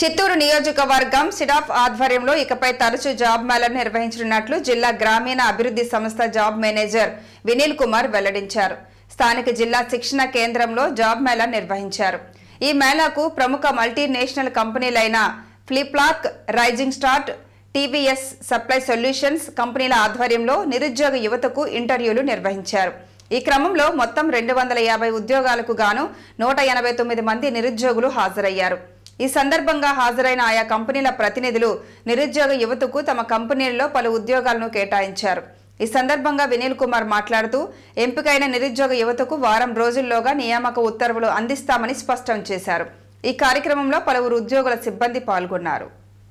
చిత్తూరు నియోజకవర్గం సిడాఫ్ ఆధ్వర్యంలో ఇకపై తరచూ జాబ్ మేళాను నిర్వహించనున్నట్లు జిల్లా గ్రామీణ అభివృద్ధి సంస్థ జాబ్ మేనేజర్ వినీల్ కుమార్ వెల్లడించారు. స్థానిక జిల్లా శిక్షణ కేంద్రంలో జాబ్ మేళా నిర్వహించారు. ఈ మేళాకు ప్రముఖ మల్టీనేషనల్ కంపెనీలైన ఫ్లిప్లాక్, rising star, TVS supply solutions కంపెనీల ఆధ్వర్యంలో నిరుద్యోగ యువతకు ఇంటర్వ్యూలు నిర్వహించారు. ఈ క్రమంలో మొత్తం 250 ఉద్యోగాలకు గాను 189 మంది నిరుద్యోగులు హాజరయ్యారు. ఈ సందర్భంగా హాజరైన ఆయా కంపెనీల ప్రతినిధులు నిరుద్యోగ యువతకు తమ కంపెనీల్లో పలు ఉద్యోగాలను కేటాయించారు. ఈ సందర్భంగా వినీల్ కుమార్ మాట్లాడుతూ ఎంపికైన నిరుద్యోగ యువతకు వారం రోజుల్లోగా నియామక ఉత్తర్వులు అందిస్తామని స్పష్టం చేశారు. ఈ కార్యక్రమంలో పలువురు ఉద్యోగుల సిబ్బంది పాల్గొన్నారు.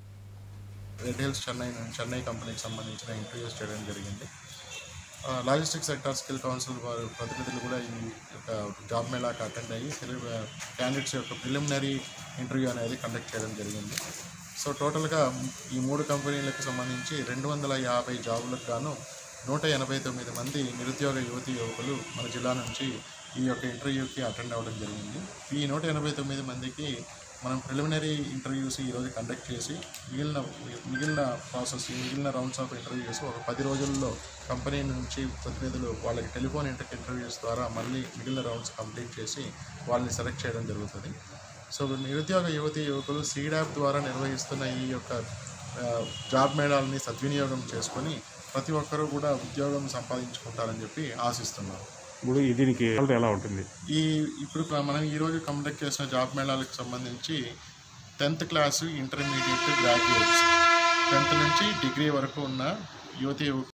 చెన్నై కంపెనీకి సంబంధించిన ఇంటర్వ్యూస్ చేయడం జరిగింది. లాజిస్టిక్స్ సెక్టార్ స్కిల్ కౌన్సిల్ వారి ప్రతినిధులు కూడా ఈ యొక్క జాబ్ మేళాకి అటెండ్ అయ్యి క్యాండిడేట్స్ యొక్క ప్రిలిమినరీ ఇంటర్వ్యూ అనేది కండక్ట్ చేయడం జరిగింది. సో టోటల్గా ఈ 3 కంపెనీలకు సంబంధించి 250 జాబులకు గాను 189 మంది నిరుద్యోగ యువకులు మన జిల్లా నుంచి ఈ యొక్క ఇంటర్వ్యూకి అటెండ్ అవ్వడం జరిగింది. ఈ 189 మందికి మనం ప్రిలిమినరీ ఇంటర్వ్యూస్ ఈరోజు కండక్ట్ చేసి మిగిలిన రౌండ్స్ ఆఫ్ ఇంటర్వ్యూస్ ఒక 10 రోజుల్లో కంపెనీ నుంచి ప్రతినిధులు వాళ్ళకి టెలిఫోన్ ఇంటర్వ్యూస్ ద్వారా మళ్ళీ మిగిలిన రౌండ్స్ కంప్లీట్ చేసి వాళ్ళని సెలెక్ట్ చేయడం జరుగుతుంది. సో నిరుద్యోగ యువకులు సీడాప్ ద్వారా నిర్వహిస్తున్న ఈ యొక్క జాబ్ మేళాలని సద్వినియోగం చేసుకొని ప్రతి ఒక్కరూ కూడా ఉద్యోగం సంపాదించుకుంటారని చెప్పి ఆశిస్తున్నారు. ఇప్పుడు దీనికి ఎలా ఉంటుంది? ఇప్పుడు మనం ఈరోజు కండక్ట్ చేసిన జాబ్ మేళాలకు సంబంధించి 10th class, intermediate, graduates 10th నుంచి డిగ్రీ వరకు ఉన్న యువతి